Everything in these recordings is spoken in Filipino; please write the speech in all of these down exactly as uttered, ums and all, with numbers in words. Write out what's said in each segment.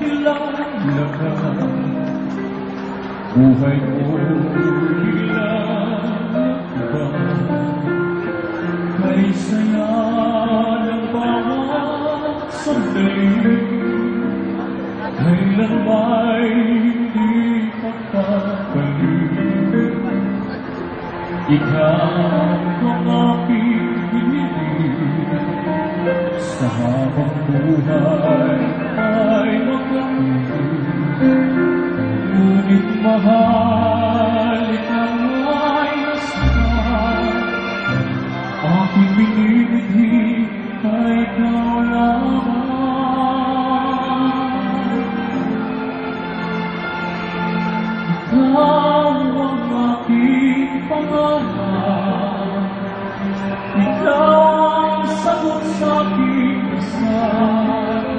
naglalakad, buhay ko'y ilalakad. Kay saya ng bawat sandali, kailan ba'y hindi pagpapalik? Ikaw ang aking hiniling, sa habang buhay ay magkakilid. Ngunit mahal, ikaw ay nasaan, aking binibighi ay ikaw lamang. Ikaw ang aking pangalan, ikaw ang sagot sa aking dasal.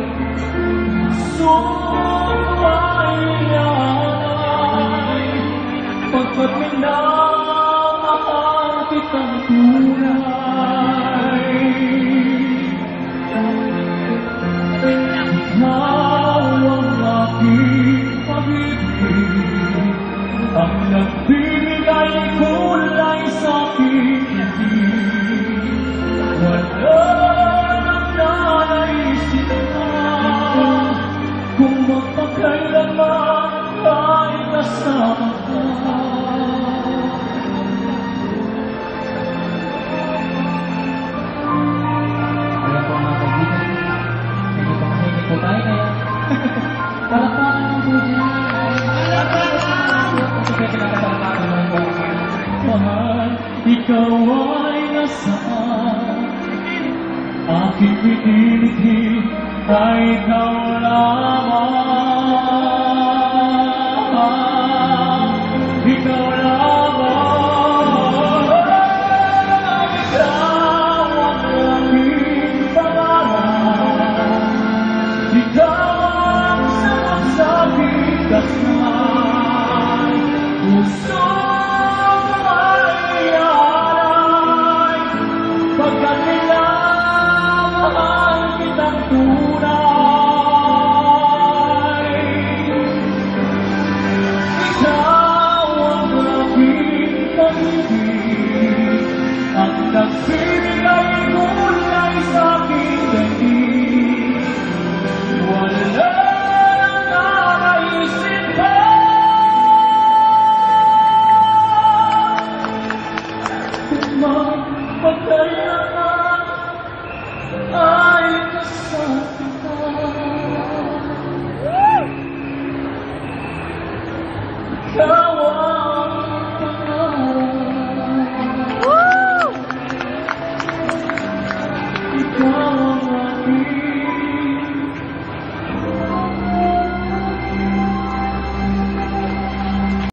Sumaylay, pagkat minamahal kitang tunay. Ikaw ang aking pag-ibig, ang nagbibigay kulay sa aking ibig. Wala nang naisip ka kung magpakailanman ay kasama ka. Alam po mga kaibigan, medyo pamahinig po tayo kaya palakpakan lang po dyan. Ito pwede na kapalakpakan lang po. Mahal, ikaw ay nasaan, aking piniliti ay ikaw lamang. Ikaw lamang.